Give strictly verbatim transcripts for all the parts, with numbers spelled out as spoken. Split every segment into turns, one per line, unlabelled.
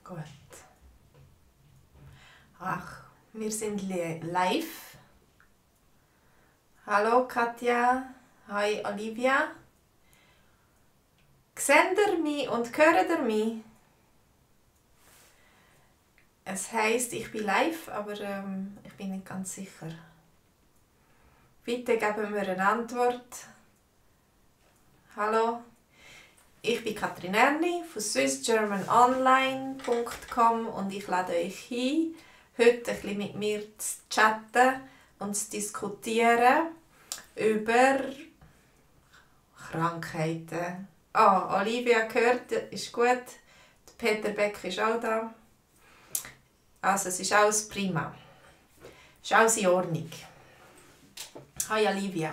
Gut. Ach, wir sind live. Hallo Katja. Hi Olivia. Seht ihr mich und hört ihr mich? Es heisst, ich bin live, aber ähm, ich bin nicht ganz sicher. Bitte geben wir eine Antwort. Hallo. Ich bin Katrin Erni von swiss german online punkt com und ich lade euch ein, heute ein bisschen mit mir zu chatten und zu diskutieren über Krankheiten. Ah, oh, Olivia gehört, ist gut. Peter Beck ist auch da. Also es ist alles prima. Es ist alles in Ordnung. Hi Olivia.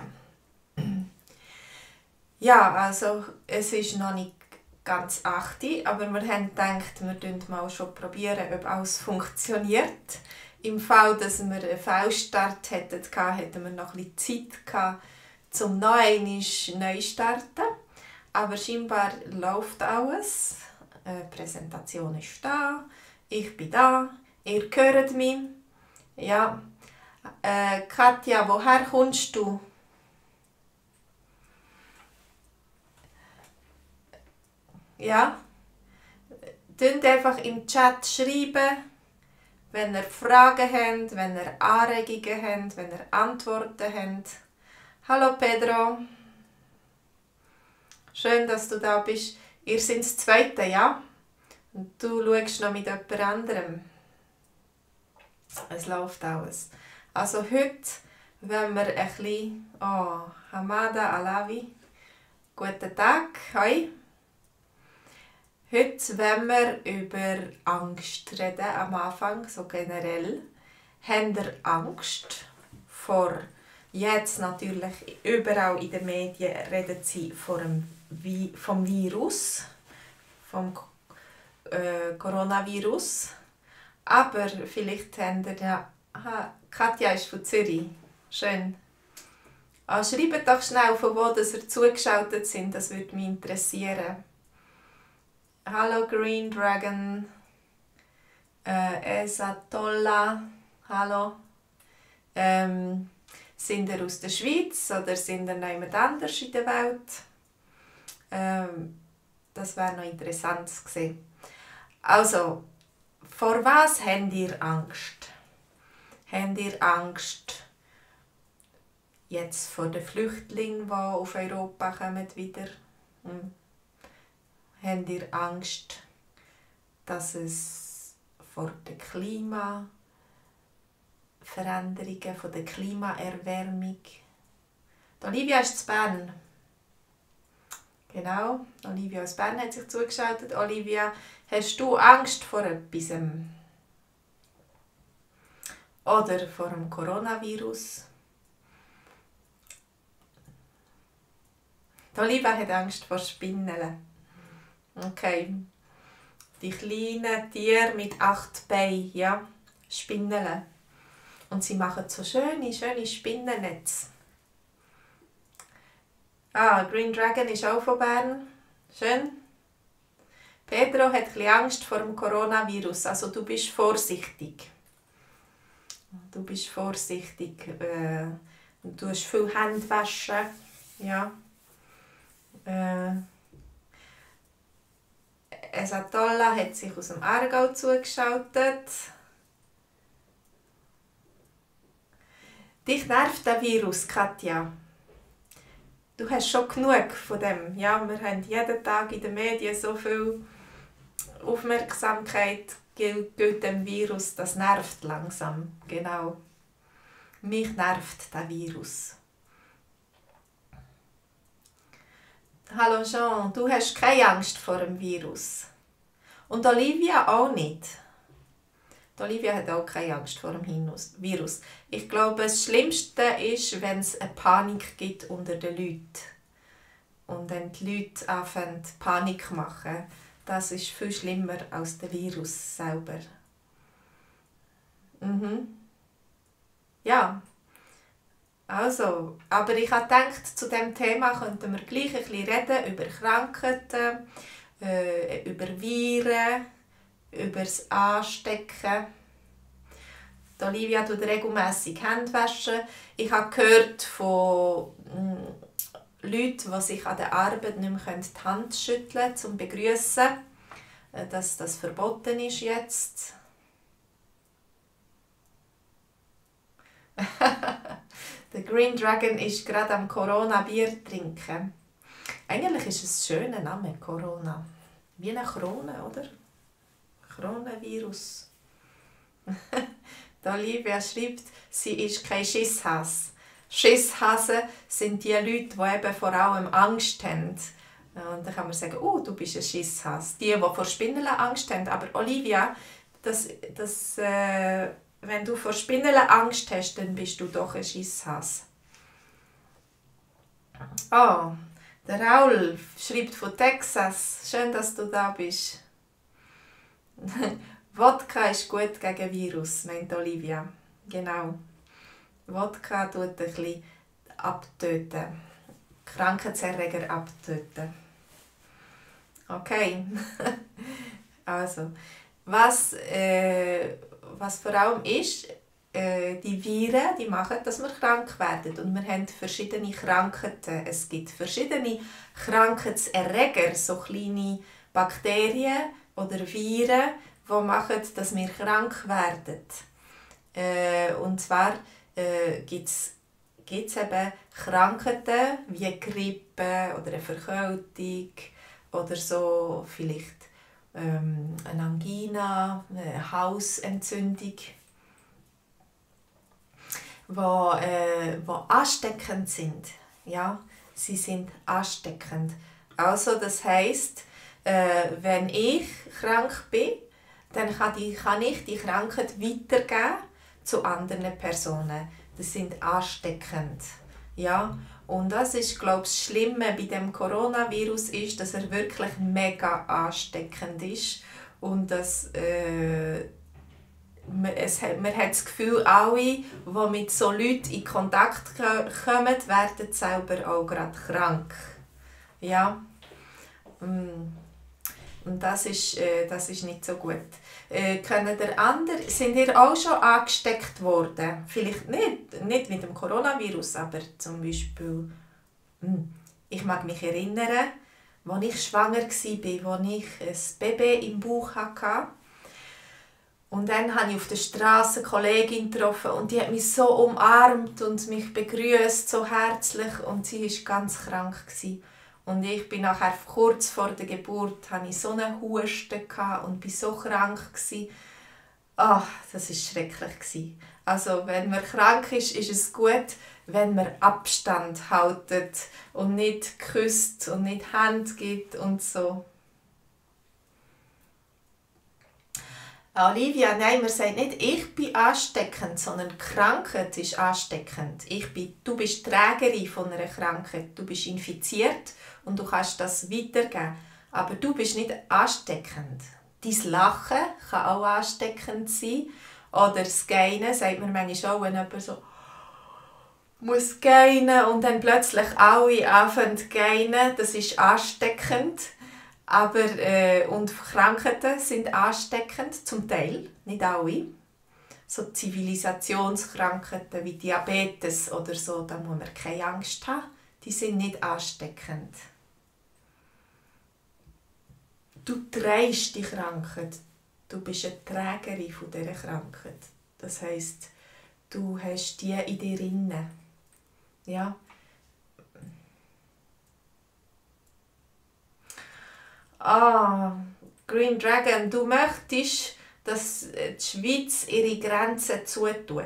Ja, also es ist noch nicht ganz acht, aber wir haben gedacht, wir probieren mal schon probieren, ob alles funktioniert. Im Fall, dass wir einen Fehlstart hätten, hätten wir noch ein bisschen Zeit gehabt, um noch einmal neu zu starten. Aber scheinbar läuft alles. Die Präsentation ist da, ich bin da, ihr hört mich. Ja. Äh, Katja, woher kommst du? Ja, schreibt einfach im Chat, schreiben, wenn ihr Fragen habt, wenn ihr Anregungen habt, wenn ihr Antworten habt. Hallo Pedro, schön, dass du da bist. Ihr seid das Zweite, ja? Und du schaust noch mit jemand anderem. Es läuft alles. Also heute wollen wir ein bisschen... Oh, Hamada Alavi. Guten Tag, hoi. Heute wollen wir über Angst reden, am Anfang, so generell. Habt ihr Angst vor, jetzt natürlich überall in den Medien reden sie vom, vom Virus, vom äh, Coronavirus. Aber vielleicht habt ihr ja... Aha, Katja ist von Zürich. Schön. Ah, schreibt doch schnell, von wo ihr zugeschaltet sind, das würde mich interessieren. Hallo Green Dragon, äh, Esatolla, hallo. Ähm, sind ihr aus der Schweiz oder sind ihr noch jemand anders in der Welt? Ähm, das wäre noch interessant zu sehen. Also, vor was habt ihr Angst? Habt ihr Angst jetzt vor den Flüchtlingen, die auf Europa kommen wieder? Hm. Habt ihr Angst, dass es vor der Klimaveränderungen, von der Klimaerwärmung... Die Olivia ist zu Bern. Genau, Olivia aus Bern hat sich zugeschaltet. Olivia, hast du Angst vor etwas? Oder vor dem Coronavirus? Die Olivia hat Angst vor Spinnen. Okay. Die kleinen Tiere mit acht Beinen, ja, Spinnen. Und sie machen so schöne, schöne Spinnennetze. Ah, Green Dragon ist auch von Bern. Schön. Pedro hat ein bisschen Angst vor dem Coronavirus, also du bist vorsichtig. Du bist vorsichtig. Äh, du hast viel Hände waschen. Ja. Äh, Esatolla hat sich aus dem Aargau zugeschaltet. Dich nervt der Virus, Katja. Du hast schon genug von dem. Ja, wir haben jeden Tag in den Medien so viel Aufmerksamkeit gilt dem Virus. Das nervt langsam. Genau. Mich nervt der Virus. Hallo Jean, du hast keine Angst vor dem Virus. Und Olivia auch nicht. Die Olivia hat auch keine Angst vor dem Virus. Ich glaube, das Schlimmste ist, wenn es eine Panik gibt unter den Leuten. Und wenn die Leute anfangen, Panik zu machen. Das ist viel schlimmer als der Virus selber. Mhm. Ja. Also, aber ich habe gedacht, zu diesem Thema könnten wir gleich ein bisschen reden, über Krankheiten, äh, über Viren, über das Anstecken. Die Olivia tut regelmässig Hände waschen. Ich habe gehört von Leuten, die sich an der Arbeit nicht mehr die Hand schütteln können, zum Begrüßen, dass das verboten ist jetzt. Der Green Dragon ist gerade am Corona-Bier trinken. Eigentlich ist es ein schöner Name, Corona. Wie eine Krone, oder? Coronavirus. Olivia schreibt, sie ist kein Schisshase. Schisshase sind die Leute, die eben vor allem Angst haben. Und dann kann man sagen, oh, du bist ein Schisshase. Die, die vor Spinnen Angst haben. Aber Olivia, das, das, äh, wenn du vor Spinnen Angst hast, dann bist du doch ein Schisshase. Oh, der Raul schreibt von Texas. Schön, dass du da bist. Wodka ist gut gegen Virus, meint Olivia. Genau. Wodka tut ein bisschen abtöten. Krankheitserreger abtöten. Okay. Also, was, äh, was vor allem ist, äh, die Viren, die machen, dass wir krank werden. Und wir haben verschiedene Krankheiten. Es gibt verschiedene Krankheitserreger, so kleine Bakterien oder Viren, die machen, dass wir krank werden. Äh, und zwar äh, gibt es eben Krankheiten wie Grippe oder eine Verkältung oder so, vielleicht ähm, eine Angina, eine Hausentzündung, die äh, ansteckend sind. Ja, sie sind ansteckend. Also das heisst, äh, wenn ich krank bin, dann kann, die, kann ich die Krankheit weitergeben zu anderen Personen. Das sind ansteckend. Ja? Und das ist, glaube ich, das Schlimme bei dem Coronavirus ist, dass er wirklich mega ansteckend ist. Und dass äh, man, es, man hat das Gefühl, alle, die mit so Leuten in Kontakt kommen, werden selber auch gerade krank. Ja? Und das ist, äh, das ist nicht so gut. Äh, können der andere, sind ihr auch schon angesteckt worden? Vielleicht nicht, nicht mit dem Coronavirus, aber zum Beispiel, hm, ich mag mich erinnern, als ich schwanger war, als ich ein Baby im Bauch hatte. Und dann habe ich auf der Straße eine Kollegin getroffen und die hat mich so umarmt und mich begrüßt, so herzlich. Und sie war ganz krank. Und ich bin nachher kurz vor der Geburt, hatte ich so einen Husten und war so krank. Ach, das war schrecklich. Also wenn man krank ist, ist es gut, wenn man Abstand haltet und nicht küsst und nicht Hand gibt und so. Olivia, nein, man sagt nicht, ich bin ansteckend, sondern die Krankheit ist ansteckend. Ich bin, du bist Trägerin von einer Krankheit, du bist infiziert und du kannst das weitergeben. Aber du bist nicht ansteckend. Dein Lachen kann auch ansteckend sein. Oder das Gähnen, sagt man manchmal auch, wenn jemand so muss gähnen und dann plötzlich alle anfangen zu gähnen, das ist ansteckend. Aber, äh, und Krankheiten sind ansteckend, zum Teil, nicht alle. So Zivilisationskrankheiten wie Diabetes oder so, da muss man keine Angst haben. Die sind nicht ansteckend. Du trägst die Krankheit. Du bist eine Trägerin von dieser Krankheit. Das heisst, du hast die in dir drin. Ja. Ah, Green Dragon, du möchtest, dass die Schweiz ihre Grenzen zutut.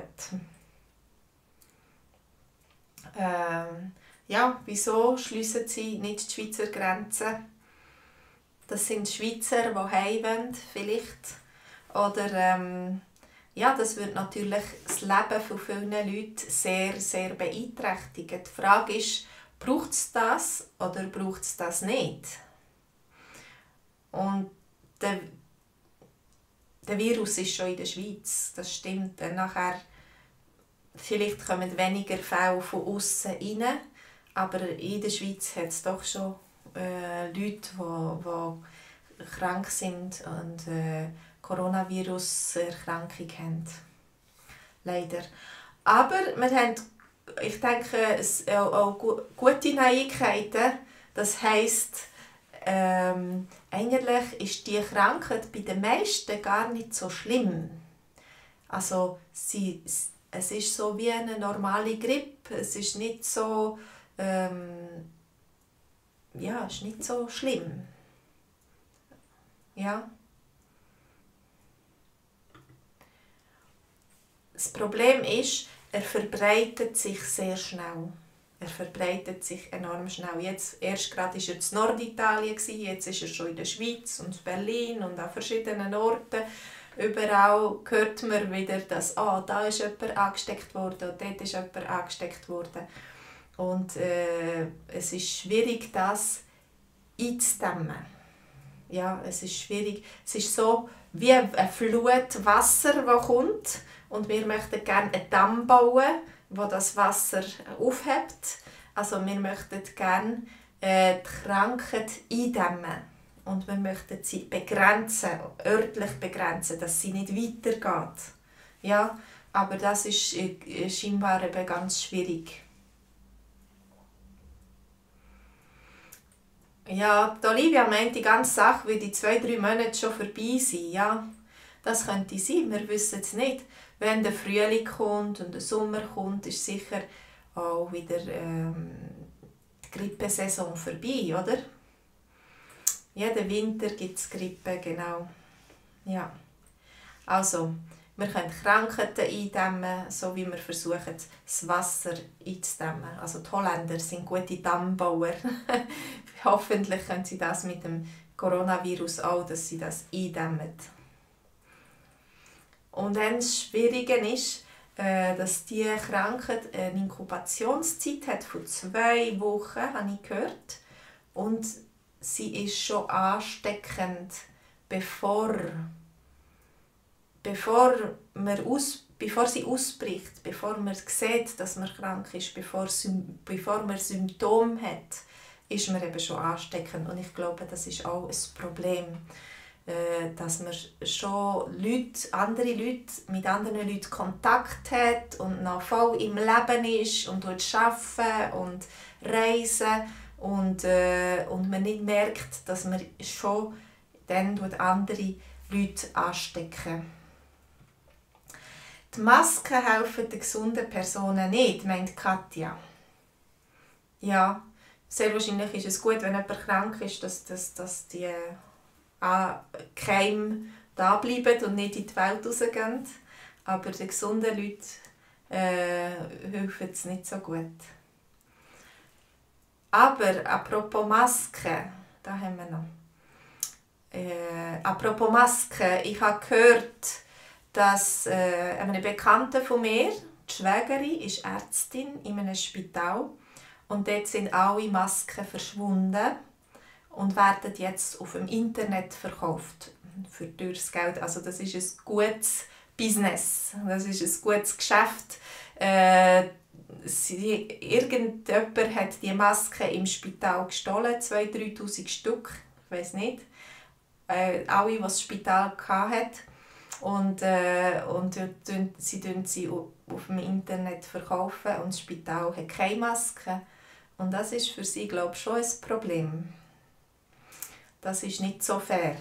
Ähm, ja, wieso schliessen sie nicht die Schweizer Grenzen? Das sind Schweizer, die heim wollen, vielleicht. Oder ähm, ja, das wird natürlich das Leben von vielen Leuten sehr, sehr beeinträchtigen. Die Frage ist, braucht es das oder braucht es das nicht? Und der, der Virus ist schon in der Schweiz, das stimmt. Dann nachher, vielleicht kommen weniger Fälle von außen rein, aber in der Schweiz hat es doch schon äh, Leute, die, die krank sind und äh, Coronavirus-Erkrankung haben. Leider. Aber wir haben, ich denke, es auch, auch gute Neuigkeiten. Das heisst, ähm, eigentlich ist die Krankheit bei den meisten gar nicht so schlimm. Also sie, es ist so wie eine normale Grippe. Es ist nicht so, ähm, ja, es ist nicht so schlimm. Ja. Das Problem ist, er verbreitet sich sehr schnell. Er verbreitet sich enorm schnell. Jetzt, erst gerade war er in Norditalien, jetzt ist er schon in der Schweiz und Berlin und an verschiedenen Orten. Überall hört man wieder, dass ah, da ist jemand angesteckt worden und dort ist jemand angesteckt worden. Und äh, es ist schwierig, das einzudämmen. Ja, es ist schwierig. Es ist so wie eine Flut Wasser, die kommt. Und wir möchten gerne einen Damm bauen, der das Wasser aufhebt. Also wir möchten gerne äh, die Krankheit eindämmen. Und wir möchten sie begrenzen, örtlich begrenzen, dass sie nicht weitergeht. Ja, aber das ist äh, scheinbar eben ganz schwierig. Ja, die Olivia meint, die ganze Sache würde in zwei, drei Monaten schon vorbei sein. Ja, das könnte sein, wir wissen es nicht. Wenn der Frühling kommt und der Sommer kommt, ist sicher auch wieder ähm, die Grippesaison vorbei, oder? Jeden Winter gibt es Grippe, genau. Ja. Also, wir können Krankheiten eindämmen, so wie wir versuchen, das Wasser einzudämmen. Also die Holländer sind gute Dammbauer. Hoffentlich können sie das mit dem Coronavirus auch, dass sie das eindämmen. Und dann das Schwierige ist, dass diese Krankheit eine Inkubationszeit hat von zwei Wochen, habe ich gehört. Und sie ist schon ansteckend, bevor, bevor, man aus, bevor sie ausbricht, bevor man sieht, dass man krank ist, bevor, bevor man Symptome hat, ist man eben schon ansteckend. Und ich glaube, das ist auch ein Problem, dass man schon Leute, andere Leute mit anderen Leuten Kontakt hat und noch voll im Leben ist und arbeitet und reisen und, äh, und man nicht merkt, dass man schon dann andere Leute anstecken. Die Masken helfen den gesunden Personen nicht, meint Katja. Ja, sehr wahrscheinlich ist es gut, wenn jemand krank ist, dass, dass, dass die Keime da bleiben und nicht in die Welt rausgehen. Aber den gesunden Leuten äh, hilft es nicht so gut. Aber apropos Masken, da haben wir noch. Äh, apropos Masken, ich habe gehört, dass äh, eine Bekannte von mir, die Schwägerin, ist Ärztin in einem Spital und dort sind alle Masken verschwunden und werden jetzt auf dem Internet verkauft für teures Geld. Also das ist ein gutes Business, das ist ein gutes Geschäft. Äh, sie, irgendjemand hat die Maske im Spital gestohlen, zweitausend, dreitausend Stück, ich weiß nicht. Äh, alle, die das Spital hatten. Und, äh, und sie verkaufen sie auf dem Internet verkaufen und das Spital hat keine Maske. Und das ist für sie, glaube ich, schon ein Problem. Das ist nicht so fair.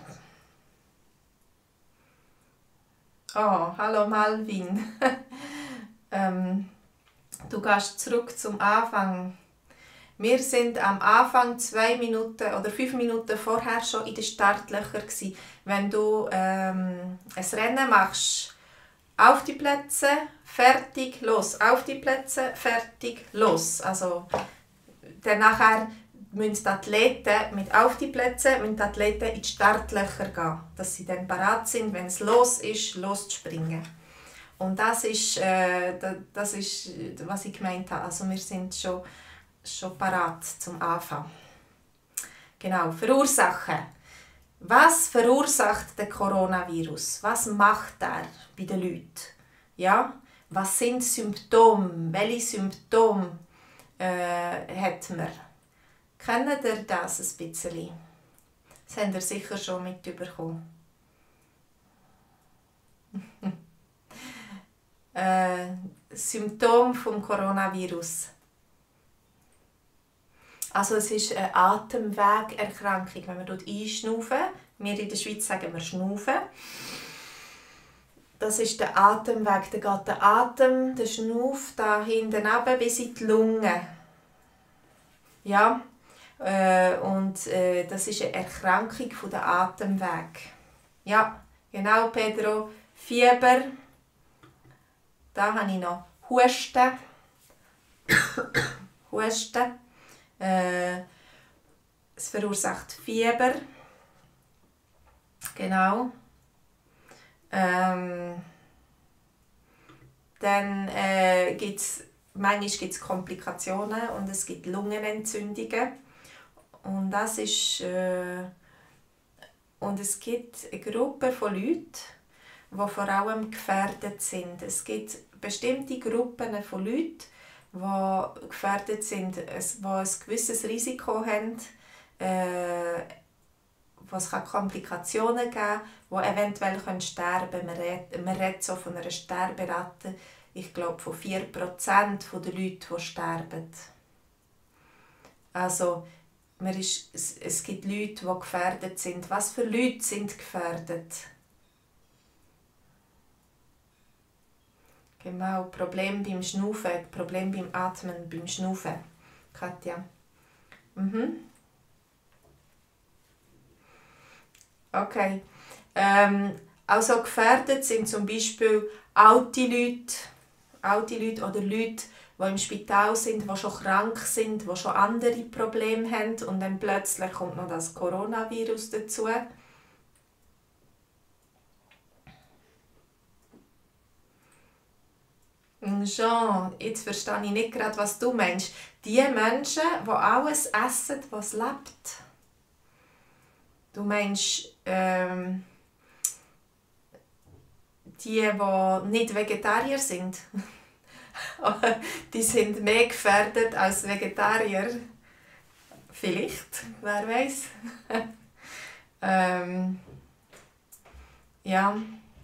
Oh, hallo Malvin. ähm, du gehst zurück zum Anfang. Wir sind am Anfang zwei Minuten oder fünf Minuten vorher schon in den Startlöchern gewesen. Wenn du ähm, ein Rennen machst, auf die Plätze, fertig, los. Auf die Plätze, fertig, los. Also dann nachher müssen die Athleten mit auf die Plätze, müssen die Athleten in die Startlöcher gehen, dass sie dann bereit sind, wenn es los ist, loszuspringen. Und das ist, äh, das ist, was ich gemeint habe. Also wir sind schon, schon bereit zum Anfang. Genau, verursachen. Was verursacht der Coronavirus? Was macht er bei den Leuten? Ja? Was sind Symptome? Welche Symptome äh, hat man? Kennt ihr das ein bisschen? Das habt ihr sicher schon mitbekommen. Symptome des Coronavirus. Also es ist eine Atemwegerkrankung, wenn man einschnaufen. Wir in der Schweiz sagen wir schnaufen. Das ist der Atemweg, da geht der Atem, der Schnauf da hinten runter bis in die Lunge. Ja, äh, und äh, das ist eine Erkrankung von der Atemweg. Ja, genau, Pedro. Fieber. Da habe ich noch Husten. Husten. Äh, es verursacht Fieber. Genau. Ähm, dann äh, gibt es manchmal gibt's Komplikationen und es gibt Lungenentzündungen. Und das ist äh, und es gibt eine Gruppe von Leuten, die vor allem gefährdet sind. Es gibt bestimmte Gruppen von Leuten, die gefährdet sind, die ein gewisses Risiko haben, äh, wo es Komplikationen geben kann, die eventuell sterben können. Man redet, man redet so von einer Sterberate, ich glaube, von vier Prozent der Leute, die sterben. Also, man ist, es, es gibt Leute, die gefährdet sind. Was für Leute sind gefährdet? Genau, Problem beim Schnaufen, Problem beim Atmen, beim Schnaufen. Katja. Mhm. Okay. Ähm, also gefährdet sind zum Beispiel alte Leute, alte Leute oder Leute, die im Spital sind, die schon krank sind, die schon andere Probleme haben und dann plötzlich kommt noch das Coronavirus dazu. Jean, jetzt verstehe ich nicht gerade, was du meinst. Die Menschen, die alles essen, was lebt. Du meinst ähm, die, die nicht Vegetarier sind. Die sind mehr gefährdet als Vegetarier. Vielleicht, wer weiß. ähm, ja.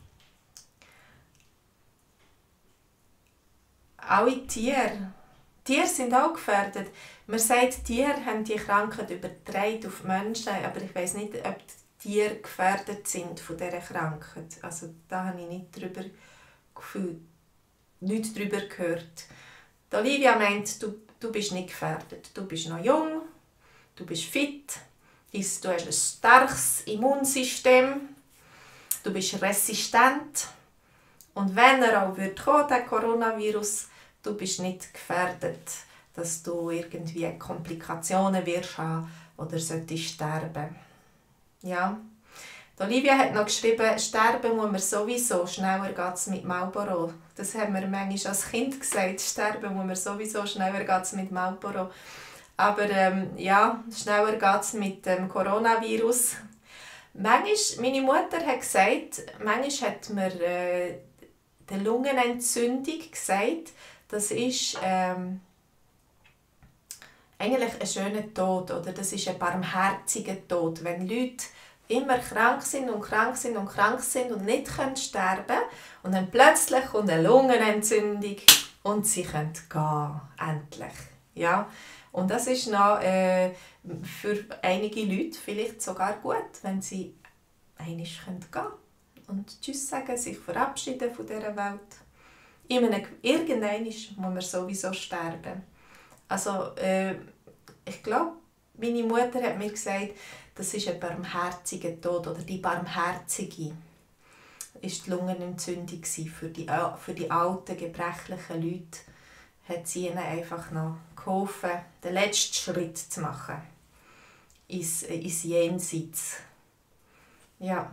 Alle Tiere. Tiere sind auch gefährdet. Man sagt, Tiere haben die Krankheit übertragen auf die Menschen, aber ich weiss nicht, ob die Tiere gefährdet sind von dieser Krankheit. Also da habe ich nicht drüber gefühlt, nichts darüber gehört. Die Olivia meint, du, du bist nicht gefährdet. Du bist noch jung, du bist fit, du hast ein starkes Immunsystem, du bist resistent. Und wenn er auch wird kommen, der Coronavirus, du bist nicht gefährdet, dass du irgendwie Komplikationen wirst haben oder solltest sterben. Ja. Die Olivia hat noch geschrieben, sterben muss man sowieso, schneller geht es mit Marlboro. Das haben wir manchmal als Kind gesagt, sterben muss man sowieso, schneller geht es mit Marlboro. Aber ähm, ja, schneller geht es mit dem Coronavirus. Manchmal, meine Mutter hat gesagt, manchmal hat mir äh, die Lungenentzündung gesagt, das ist ähm, eigentlich ein schöner Tod, oder das ist ein barmherziger Tod. Wenn Leute immer krank sind und krank sind und krank sind und nicht können sterben und dann plötzlich kommt eine Lungenentzündung und sie können gehen, endlich. Ja? Und das ist noch äh, für einige Leute vielleicht sogar gut, wenn sie einmal gehen können und Tschüss sagen, sich verabschieden von dieser Welt. Irgendwann muss man sowieso sterben. Also, äh, ich glaube, meine Mutter hat mir gesagt, das ist ein barmherziger Tod, oder die barmherzige ist die Lungenentzündung für die, für die alten, gebrechlichen Leute. Hat sie ihnen einfach noch geholfen, den letzten Schritt zu machen ins, ins Jenseits. Ja.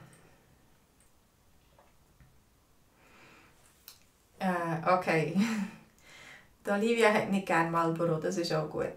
Äh, okay. Die Olivia hat nicht gerne Marlboro, das ist auch gut.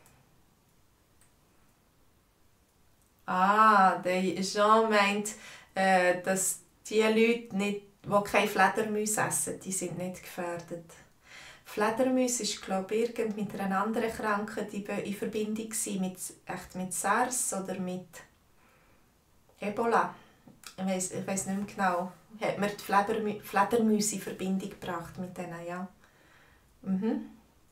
Ah, der Jean meint, äh, dass die Leute, nicht, die keine Fledermäuse essen, die sind nicht gefährdet. Fledermäuse ist, glaube ich, mit einer anderen Krankheit in Verbindung mit, echt mit SARS oder mit Ebola. Ich weiss, ich weiss nicht mehr genau. Hat mir die Fledermü Fledermäuse in Verbindung gebracht mit denen, ja. Mhm.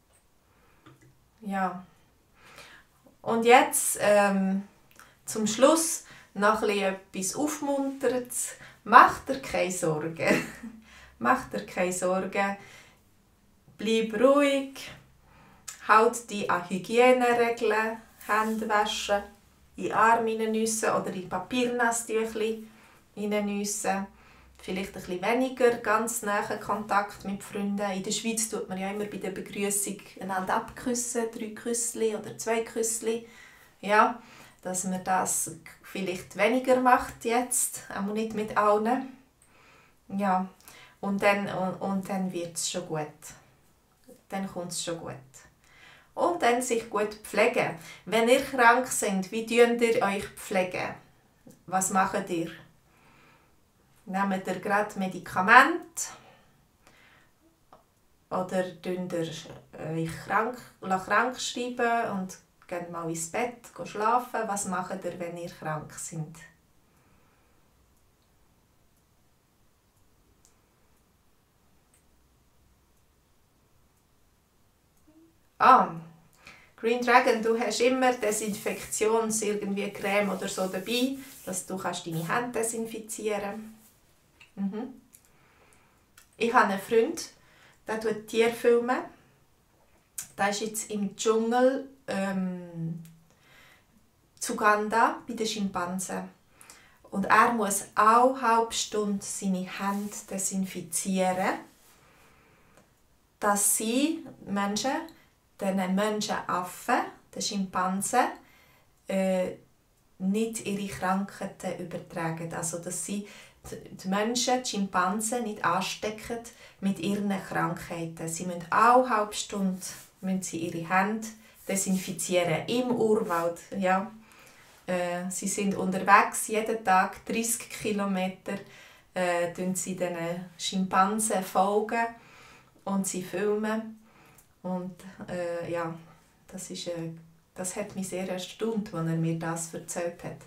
Ja. Und jetzt ähm, zum Schluss noch etwas Aufmunterndes. Mach dir keine Sorgen. Mach dir keine Sorgen. Bleib ruhig. Halt dich an Hygieneregeln. Hände waschen, in den Arm hineinnissen oder in Papiernasstüchli hineinnissen. Vielleicht ein bisschen weniger ganz nahen Kontakt mit Freunden. In der Schweiz tut man ja immer bei der Begrüßung einander abküssen, drei Küssli oder zwei Küssli. Ja, dass man das vielleicht weniger macht jetzt, auch nicht mit allen. Ja, und dann, und, und dann wird es schon gut. Dann kommt es schon gut. Und dann sich gut pflegen. Wenn ihr krank seid, wie pflegt ihr euch pflegen? Was macht ihr? Nehmt ihr gerade Medikamente? Oder tut ihr euch krank, krank schreiben und geht mal ins Bett schlafen? Was macht ihr, wenn ihr krank seid? Ah, Green Dragon, du hast immer Desinfektions irgendwie Creme oder so dabei, dass du kannst deine Hände desinfizieren. Mhm. Ich habe einen Freund, der tut Tierfilme. Der ist jetzt im Dschungel ähm, zu Uganda bei den Schimpansen. Und er muss auch eine halbe Stunde seine Hände desinfizieren, dass sie Menschen, den Menschenaffen, den Schimpansen, äh, nicht ihre Krankheiten übertragen. Also, dass sie die Menschen, die Schimpansen, nicht anstecken mit ihren Krankheiten. Sie müssen auch eine halbe Stunde müssen sie ihre Hände desinfizieren, im Urwald. Ja. Äh, sie sind unterwegs, jeden Tag dreissig Kilometer, äh, sie den Schimpansen folgen und sie filmen. Und äh, ja, das, ist, äh, das hat mich sehr erstaunt, als er mir das erzählt hat.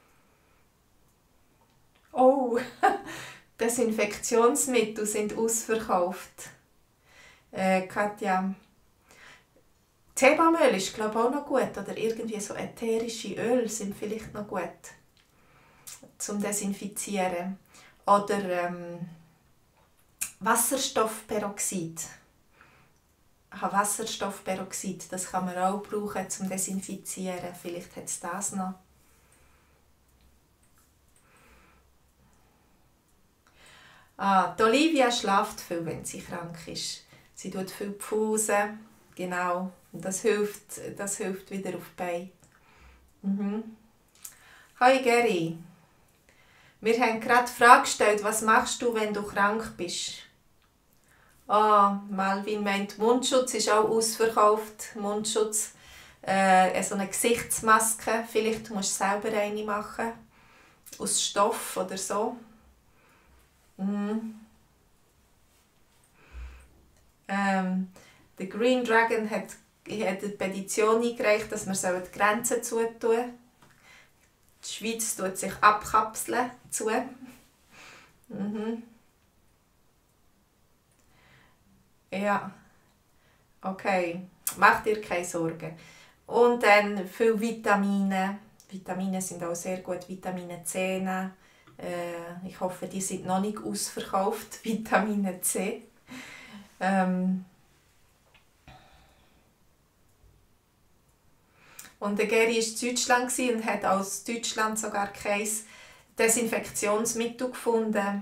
Oh, Desinfektionsmittel sind ausverkauft. Äh, Katja, Teebaumöl ist glaube ich auch noch gut. Oder irgendwie so ätherische Öle sind vielleicht noch gut zum Desinfizieren. Oder ähm, Wasserstoffperoxid. Wasserstoffperoxid, das kann man auch brauchen zum Desinfizieren. Vielleicht hat es das noch. Ah, die Olivia schläft viel, wenn sie krank ist. Sie tut viel Pfusen, genau. Das hilft, das hilft wieder auf die Beine. Mhm. Hi Geri, wir haben gerade die Frage gestellt, was machst du, wenn du krank bist? Ah, Malvin meint, Mundschutz ist auch ausverkauft. Mundschutz, äh, so eine Gesichtsmaske. Vielleicht musst du selber eine machen. Aus Stoff oder so. Mhm. Ähm, der Green Dragon hat, hat eine Petition eingereicht, dass wir die Grenzen zutun sollen. Die Schweiz tut sich abkapseln zu. Mhm. Ja, okay. Mach dir keine Sorgen. Und dann viel Vitamine. Vitamine sind auch sehr gut. Vitamine C. Äh, ich hoffe, die sind noch nicht ausverkauft. Vitamine C. Ähm und der Geri war in Deutschland und hat aus Deutschland sogar kein Desinfektionsmittel gefunden.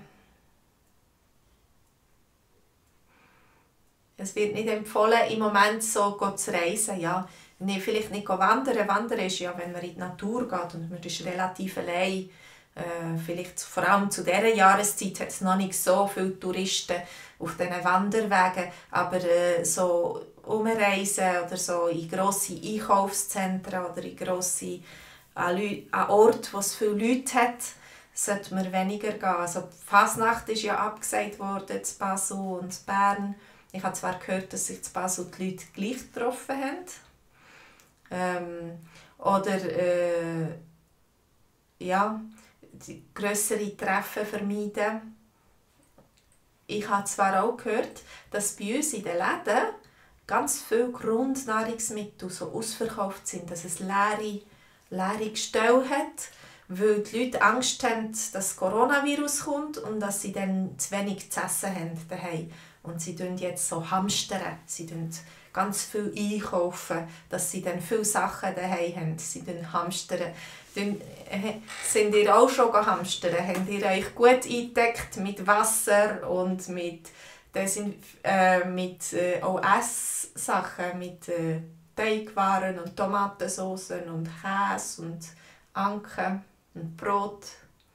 Es wird nicht empfohlen, im Moment so zu reisen. Ja. Nee, vielleicht nicht wandern. Wandern ist ja, wenn man in die Natur geht und man ist relativ allein. Äh, vielleicht vor allem zu dieser Jahreszeit hat es noch nicht so viele Touristen auf diesen Wanderwegen. Aber äh, so umreisen oder so in grosse Einkaufszentren oder in grosse an, an Orte, wo es viele Leute hat, sollte man weniger gehen. Also die Fasnacht ist ja abgesagt worden in Basel und in Bern. Ich habe zwar gehört, dass sich in Basel die Leute gleich getroffen haben. Ähm, oder äh, ja, grössere Treffen vermeiden. Ich habe zwar auch gehört, dass bei uns in den Läden ganz viele Grundnahrungsmittel so ausverkauft sind, dass es leere, leere Gestelle hat, weil die Leute Angst haben, dass das Coronavirus kommt und dass sie dann zu wenig zu essen haben daheim. Und sie tun jetzt so hamstern, sie tun ganz viel einkaufen, dass sie dann viele Sachen daheim haben. Sie tun hamstern. Dann, äh, sind ihr auch schon hamstern? Habt ihr euch gut eingedeckt mit Wasser und mit, Desinf äh, mit äh, auch Esssachen, mit äh, Teigwaren und Tomatensoßen und Käse und Anken und Brot?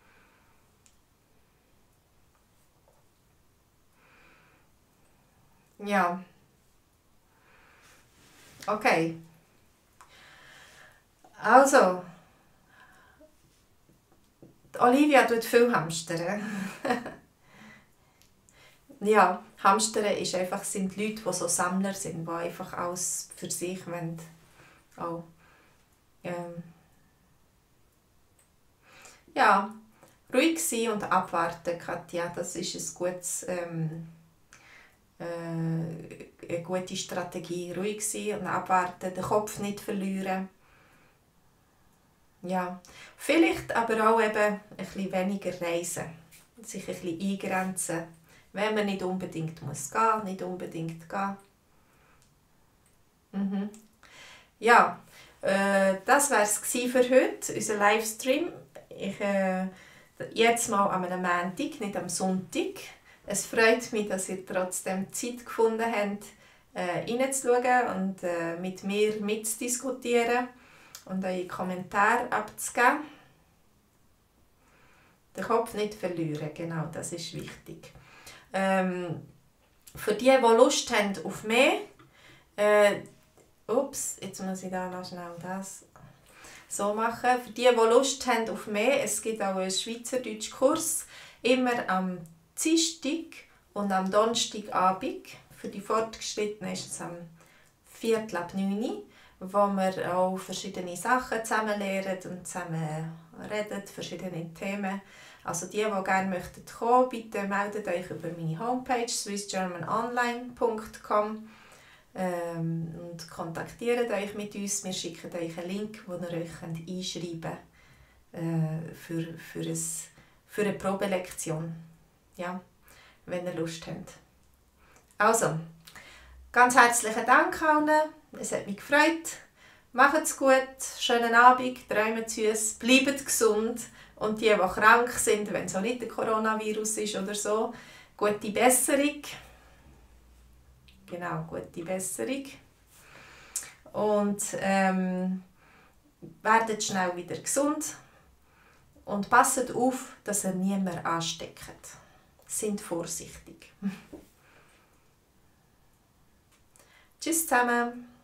Ja. Okay. Also, Olivia tut viel hamstern. Ja, hamstern ist einfach, sind Leute, die so Sammler sind, die einfach alles für sich wollen. Auch, ähm, ja, ruhig sein und abwarten, Katja, das ist ein gutes, ähm, äh, eine gute Strategie. Ruhig sein und abwarten, den Kopf nicht verlieren. Ja, vielleicht aber auch eben ein bisschen weniger reisen, sich ein bisschen eingrenzen, wenn man nicht unbedingt muss gehen, nicht unbedingt gehen. Mhm. Ja, äh, das war es für heute, unser Livestream. Ich, äh, jetzt mal an einem Montag, nicht am Sonntag. Es freut mich, dass ihr trotzdem Zeit gefunden habt, äh, reinzuschauen und äh, mit mir mitzudiskutieren und eure Kommentare abzugeben. Den Kopf nicht verlieren, genau, das ist wichtig. Ähm, für die, die Lust haben auf mehr, äh, ups, jetzt muss ich da noch schnell das so machen. Für die, die Lust haben auf mehr, es gibt auch einen Schweizerdeutschen Kurs, immer am Dienstag und am Donnerstagabend. Für die Fortgeschrittenen ist es am Viertel ab neun, wo wir auch verschiedene Sachen zusammen lernen und zusammen reden, verschiedene Themen. Also die, die gerne möchten kommen, bitte meldet euch über meine Homepage swiss german online punkt com ähm, und kontaktiert euch mit uns. Wir schicken euch einen Link, wo ihr euch einschreiben könnt äh, für, für, ein, für eine Probelektion, ja, wenn ihr Lust habt. Also, ganz herzlichen Dank allen, es hat mich gefreut. Macht's gut, schönen Abend, träumt süß, bleibt gesund und die, die krank sind, wenn es auch nicht der Coronavirus ist oder so, gute Besserung. Genau, gute Besserung. Und ähm, werdet schnell wieder gesund und passt auf, dass ihr niemanden ansteckt. Sind vorsichtig. Tschüss zusammen.